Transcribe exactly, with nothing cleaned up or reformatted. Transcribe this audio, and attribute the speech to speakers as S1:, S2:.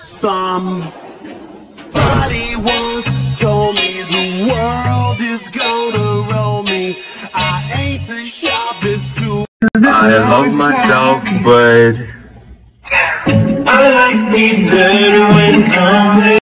S1: Somebody once told me the world is gonna roll me. I ain't the sharpest tool.
S2: I love myself, but
S1: I like me better when I'm